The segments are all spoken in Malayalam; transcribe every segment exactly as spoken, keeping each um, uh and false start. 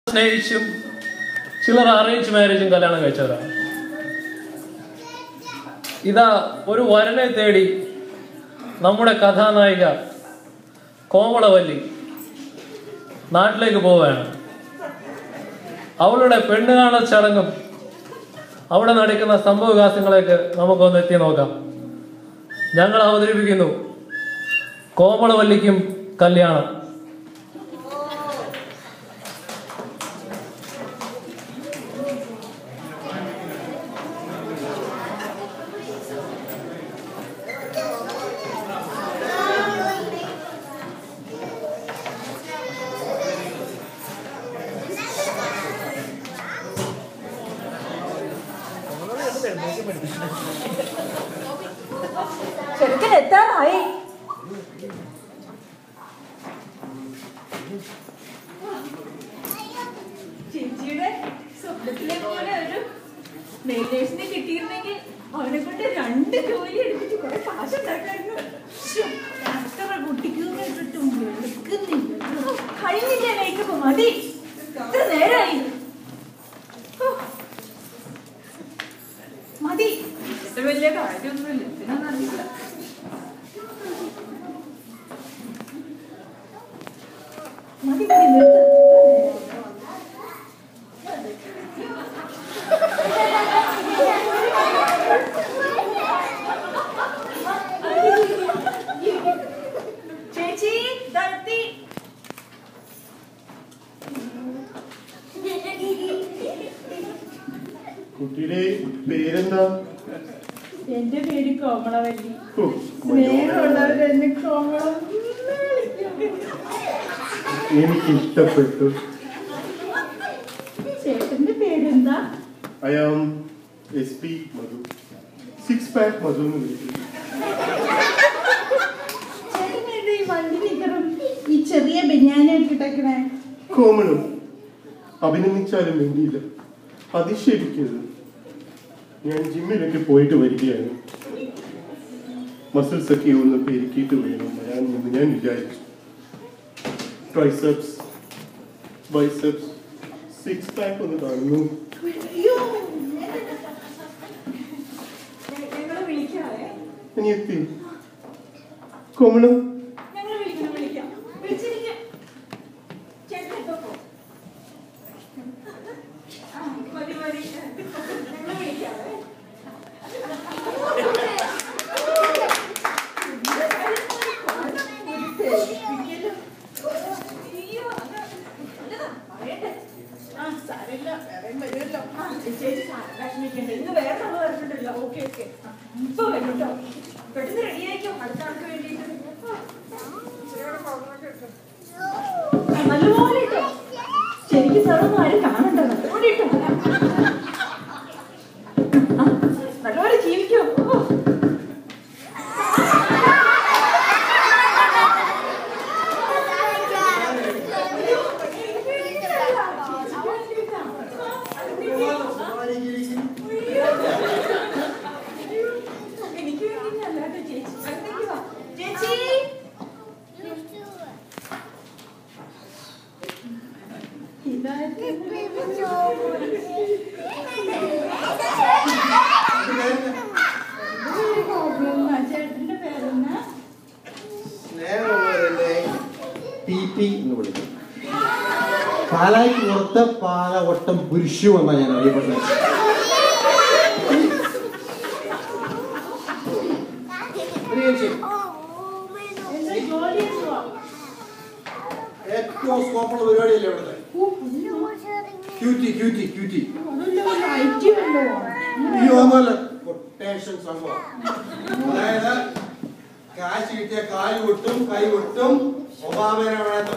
സ്നേഹിച്ചും ചിലർ അറേഞ്ച് മാരേജും കല്യാണം കഴിച്ചവരാണ്. ഇതാ ഒരു വരനെ തേടി നമ്മുടെ കഥാനായിക കോമളവല്ലി നാട്ടിലേക്ക് പോവുകയാണ്. അവളുടെ പെണ്ണുകാണൽ ചടങ്ങും അവിടെ നടക്കുന്ന സംഭവവികാസങ്ങളേക്ക് നമുക്കൊന്ന് എത്തി നോക്കാം. ഞങ്ങൾ അവതരിപ്പിക്കുന്നു കോമളവല്ലിക്കും കല്യാണം. ചെറുക്കൻ എത്താറായി. ചേച്ചിയുടെ സ്വപ്നത്തിലെ പോലെ ഒരു നെയ്ലേഴ്സിനെ കിട്ടിയിരുന്നെങ്കിൽ അവനെ കൊണ്ട് രണ്ട് ജോലി എടുത്തിട്ട് കുറെ കാശ് ഉണ്ടാക്കായിരുന്നു. കഴിഞ്ഞില്ല മേക്കപ്പ് മതി. എത്ര നേരമായി മതി. ഇത്ര വലിയ കാര്യമൊന്നുമില്ല. ഇതിനൊന്നറിയില്ല. മതി മതി നിർത്ത്. ചേച്ചി ദത്തി കുട്ടിയുടെ പേരെന്താ? എന്റെ പേര് കോമളവല്ലി. സ്നേഹമുള്ളവർ എന്നെ കോമളം. എനിക്ക് ഇഷ്ടപ്പെട്ടു. ചേട്ടന്റെ പേരെന്താ? I am S P Madhu. Six pack Madhu എന്ന് വിളിക്കുന്നു. ചേട്ടനെന്താ ഈ വണ്ടി നിക്കറും ഈ ചെറിയ ബനിയാനായിട്ട് ഇട്ടേക്കണേ? കോമളും അഭിനന്ദിച്ചാലും വേണ്ടിയില്ല, അതിശയിക്കരുത്. ഞാൻ ജിമ്മിലൊക്കെ പോയിട്ട് വരികയാണ്. മസിൽസ് ഒക്കെ ഒന്ന് പെരുക്കിയിട്ട് വേണം വരാൻ എന്ന് ഞാൻ വിചാരിച്ചു. ട്രൈസെപ്സ്, ബൈസെപ്സ്, സിക്സ് പാക്ക് ഒന്ന് കാണുന്നു. ഞങ്ങളെ വിളിക്കാവേ. അനിയത്തി കോമളം ഞങ്ങളെ വിളിക്കണം. വിളിക്കാം. വിളിച്ചിരിക്കാം. ചേട്ടൻ എപ്പോ പോ? മതി മതി. ഞങ്ങളെ വിളിക്കാവേ. ഇന്ന് വേറെ നമ്മൾ വരണ്ടല്ലോ. ഓക്കെ ഓക്കെ ഇപ്പൊ വരും കേട്ടോ. പെട്ടെന്ന് റെഡി ആയിക്കോ അടുത്ത ആൾക്ക് വേണ്ടിയിട്ട്. നല്ലപോലെ ഇട്ടോ. ശരിക്കും സാറൊന്നും ആരും കാണണ്ട. നല്ലപോലെ ഇട്ടോ. നല്ലപോലെ ജീവിക്കോ. ചേട്ടന്റെ പേരെന്നാ? പാലായ്ക്ക് പുറത്ത് പാല ഒട്ടം പുരുഷു എന്നാണ് ഞാൻ അറിയപ്പെടുന്നത്. ഏറ്റവും സ്കോപ്പുള്ള പരിപാടിയല്ലേ ഇവിടുത്തെ? ക്യൂറ്റി ക്യൂറ്റി ക്യൂറ്റി കൊട്ടേഷൻ സംഭവം. അതായത് കാശ് കിട്ടിയ കാല് കൊട്ടും കൈ കൊട്ടും ഒബാമേനെ വേണം.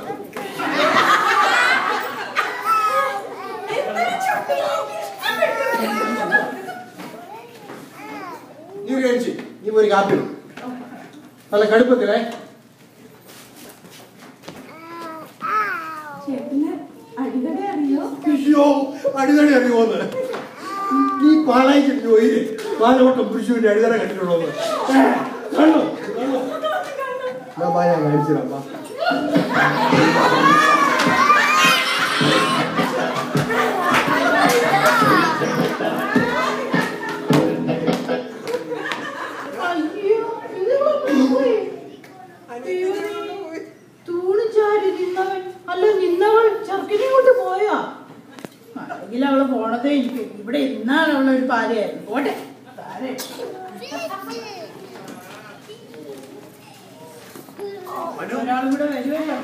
നീ കഴിച്ചു നീ ഒരു കാപ്പി നല്ല കടുപ്പത്തിലേ. അയ്യോ അടിതടി അറിയുമോന്ന്? നീ പാലായിച്ചിട്ട് പോയില്ലേ പാലോട്ടം പുരുഷുവിന്റെ അടിതട കണ്ടിട്ടുള്ളൂ. കണ്ടോ ഞാൻ കാണിച്ചു തരാം. അല്ലെങ്കിൽ അവള് പോണതേ ഇരിക്കും. ഇവിടെ ഇന്നാണ് അവളൊരു പാരയായിരുന്നു. പോട്ടെ ഒരാളും കൂടെ വരുമല്ലോ.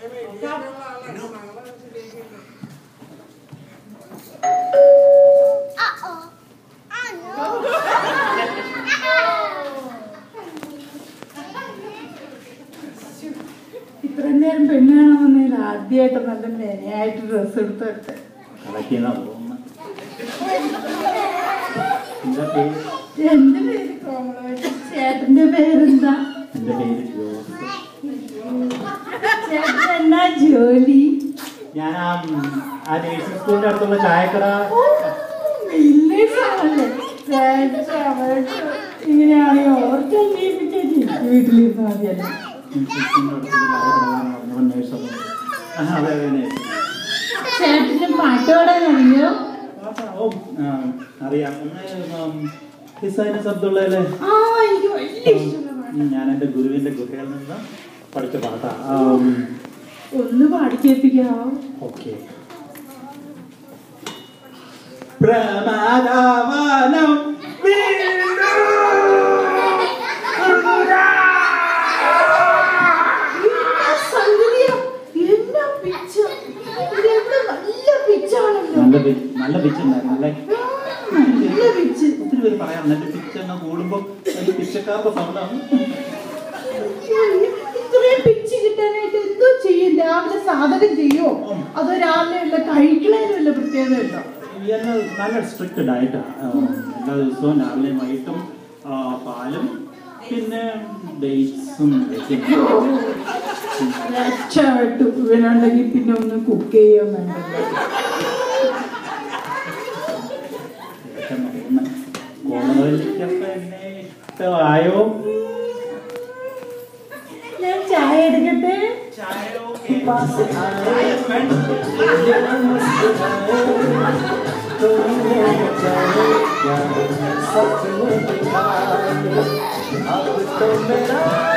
ഇത്രയും നേരം പെണ്ണാണോ വന്നതിൽ ആദ്യമായിട്ട് നല്ല മെനയായിട്ട് ഡ്രസ് എടുത്തെടുത്ത് എന്റെ പേര് കോമളവതി. ചേട്ടന്റെ പേരെന്താ? ചേട്ടൻ എന്നാ ജോലി? ഞാൻ ആ നേഴ്സിംഗ് സ്കൂളിന്റെ അടുത്തുള്ള ചായക്കട. ഇങ്ങനെയാണ് ഓർത്ത് വീട്ടിലിരുന്ന് മതിയല്ലേ. ചേട്ടന് പാട്ട് പാടാൻ അറിയോ? അറിയാം. ശബ്ദമുള്ളതല്ലേ? ഞാൻ എന്റെ ഗുരുവിന്റെ ഗുഹയിൽ നിന്ന് പഠിച്ച പാട്ടാ. ഒന്ന് പാടിക്കേൽപ്പിക്കാവോ? ഓക്കെ. പ്രമാദവനം നല്ല പിച്ചുണ്ടായിരുന്നല്ലേ? ഒത്തിരി പേര് പറയാം നല്ല പിച്ച് എന്ന കൂടുമ്പോ അതിന്റെ പിച്ചക്കാരുടെ സൗണ്ടാണ്. ഇത്രയും പിച്ച് കിട്ടാനായിട്ട് എന്തോ ചെയ്യും? രാവിലെ സാധകം ചെയ്യോ അതോ രാവിലെ ഉള്ള കഴിക്കണേനും വല്ല പ്രത്യേകത ഉണ്ടോ? നല്ല സ്ട്രിക്റ്റ് ഡയറ്റാണ്. എല്ലാ ദിവസവും രാവിലെയും വൈകിട്ടും പാലും പിന്നെ ഡേറ്റ്സും രക്ഷപ്പെട്ടു. ഇവനുണ്ടെങ്കിൽ പിന്നെ ഒന്ന് കുക്ക് ചെയ്യാൻ വേണ്ടല്ലോ. കോമളിക്കൊക്കെ എന്നെ ഇഷ്ടമായോ? ഞാൻ ചായ എടുക്കട്ടെ? ചായ